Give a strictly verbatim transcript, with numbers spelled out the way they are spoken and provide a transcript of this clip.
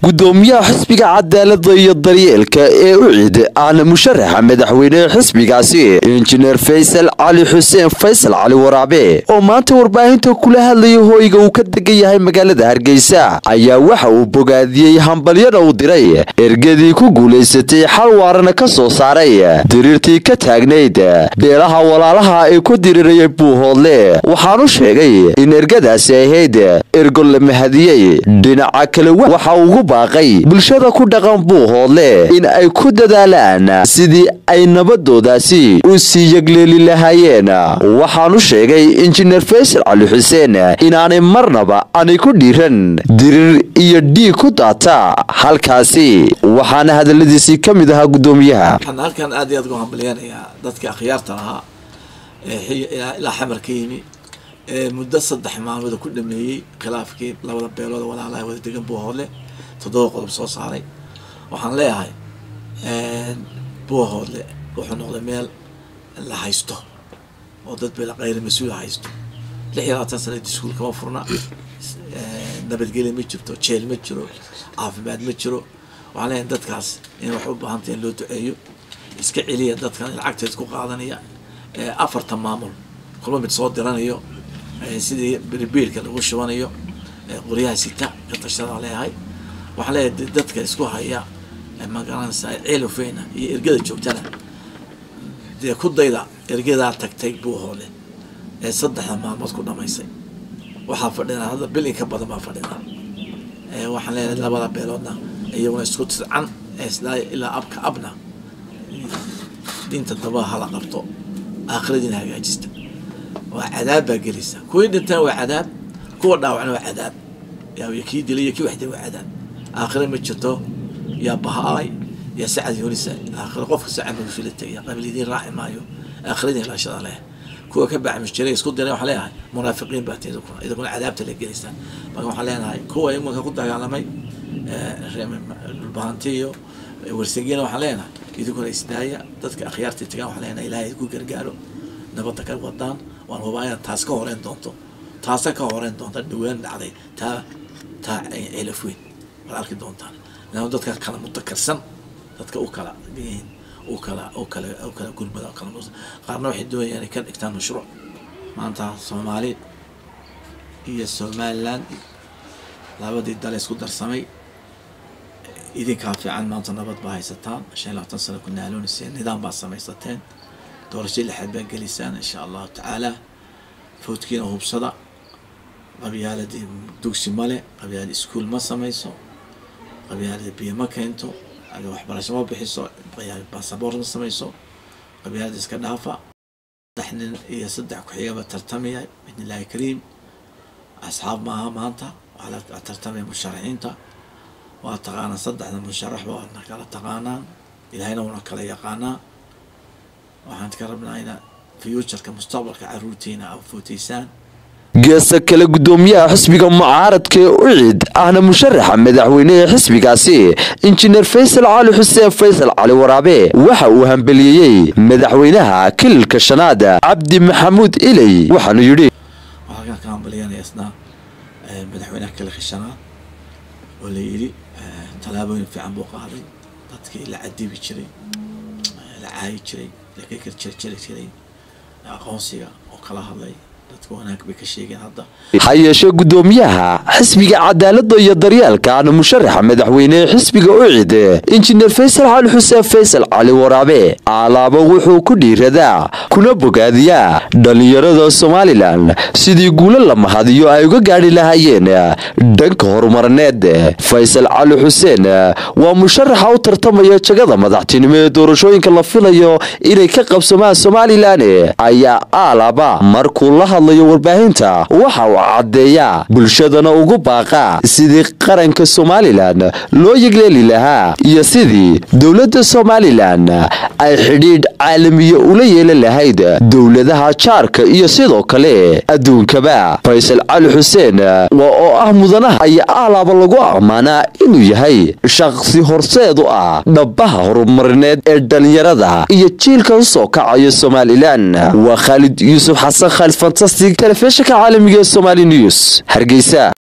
gudoomiyaha xisbiga cadaaladda iyo daryeelka ee u cid aan musharaxa madaxweynaha xisbigaasi injineer Faysal Cali Xuseen Faysal Cali Waraabe oo maanta warbaahinta kula hadlay hooyga uu ka degan yahay magaalada Hargeysa ayaa waxa uu bogaadiyay hambalyada uu diray ergadii ku guuleysatay xal waarana ka soo saaray diriirtii ka taagneyd beelaha walaalaha ee ku diriiray Buuhoodle waxaanu sheegay in ergadaasi ahayd ergo la mahadiyay dhinaca kale waxa uu baaqay bulshada ku dhaqan Buuhoodle in ay ku dadaalaan sidii ay nabadoodaasi u sii yagleeli lahaayeen waxaanu sheegay injineer Faysal Cali Xuseen inaanay marnaba aanay ku dhiiran dirir iyo dhiig ku daata halkaasi waxaana hadaladiisii ka mid ahaa gudoomiyaha halkan aad iyo aad ugu hambalyeynaya dadka akhyaarta ahaa ee ila xamarkayni muddo saddex maalmood ku dhameeyay khilaafkii labada beelood walaalaha wada degan Buuhoodle toddoba qodob soo saaray waxaan leeyahay een Buuhoodle wuxuu noqday meel la haysto oo dad beel qeyr mas'uul haysto lix iyo labaatan sano iskuul kama furna nabadgelyo ma jirto jeel ma jiro caafimaad ma jiro waxaan leeyahay dadkaas in wax u baahan tahay loo duceeyo iska celiya dadkan lacagteed ku qaadanaya afarta maamul kulma mid soo diranayo sidii biribiirka lagu shubanayo qoriyaha sita ka tashada leeyahay waxaa leeyahay dadka isku haya magaranaysa ceelofeena iyo ergada joogtana dee ku dayda ergada tagtay Buuhoodle ee saddex maalmood ku dhamaysay waxaa fadhina hadda bil in ka badan baa fadhina ee waxaan leeyahay labada beeloodna iyaguna isku tircan isla ila abka abna dinta daba hala qabto aakhiradiina hagaajista waa cadaab baa gelisa kuwii dhintaan waa cadaab kuwa dhaawacna waa cadaab yaa kii dilay kii waxday waa cadaab aakhira ma jirto يا بهاي يا سعد يونس آخر قف سعد من فلتي قبل يدين راعي مايو آخرين لا شاء الله كوا كبع مشتري يسكت دنا وحلاها منافقين باتي إذا كنا عذابت اللي جلسنا ما حلانا هاي كوا يوم ما كنت على ماي البانتيو ورسجينا وحلانا إذا كنا إسدايا تذك أخيارتي تجاه وحلانا إلهي يكون قرقارو نبضك الوطن والهواية تاسكو هورين دونتو تاسكو هورين دونتو دوين عليه تا تا علفوين والأرك دونتان لأنه dadka kala mutakarsan dadka u kala bixin u kala u kala u kala gurmada kala mos qaarna waxay doonayaan ka dhigtaan mashruuc maanta Soomaali iyo Somaliland labadii dal isku darsamay idinka fiican maanta nabad baa haysataan shan iyo labaatan sano kuna haloonayeen nidaam baa samaysateen doorasho la xadbaan gelisaan insha Allah taala foodkiina hubsada qabyaaladii dugsi male qabyaalad iskuul ma samayso qabyaalada biyo ma keento aga waxbarasho ma bixiso baasaboor ma samayso qabyaalada iska dhaafa daxnin iyo saddex ku xigaba tartamaya bidnillaahi kariim asxaab maaha maanta wala tartamaya musharaxiinta waa taqaana saddexda musharax waa kala taqaanaa ilaahayna wana kala yaqaanaa waxaan ka rabnaa in future-ka mustaqbalka caruurteena aw footiisaan geesa kale gudoomiyaha xisbiga mucaaradka u cid ahna musharaxa madaxweynaha xisbigaasi injineer Faysal Cali Xuseen Faysal Cali Waraabe waxa uu hambaliyay madaxweynaha kilka shanaad Cabdi Maxamuud Ilay waxaanu yiri waxa ka hambaliyay isna madaxweynaha kilka shanaad oo la yiri talaabooyin fiican buu qaaday dadkii la cadibi jiray la caay jiray la ka kirjir jiray aqoonsiga oo kala hadlay hayeeshe gudoomiyaha xisbiga cadaaladda iyo daryeelka aan musharaxa madaxweynaha xisbiga u cid injineer Faysal Cali Xuseen Faysal Cali Waraabe alaabo wuxuu ku dhiiradaa kuna bogaadiyaa dhalinyarada Soomaaliland sidii guulo la mahadiyo ay uga gaari lahaayeen dhanka horumarineed Faysal Cali Xuseen waa musharaxa u tartamaya jagada madaxtinimo ee doorashooyinka la filayo inay ka qabsamaan Soomaaliland ayaa alaaba markuu la hadlayo warbaahinta waxa uu cadeeyaa bulshadana ugu baaqa sidii qaranka Soomaaliland loo yigleeli lahaa iyo sidii dawladda Soomaaliland ay xidhiidh caalami ula yeelan lahayd dawladaha jaarka iyo sidoo kale adduunkaba Faysal Cali Xuseen waa oo ah mudanaha ay alaaba lagu amaanaa inuu yahay shakhsi horseed u ah dhabaha horumarineed ee dhalinyarada iyo jiilka soo kacaya Soomaaliland waa Khalid Yuusuf Xasan Khalid fantastic telefishinka caalamiga Somali News Hargeysa.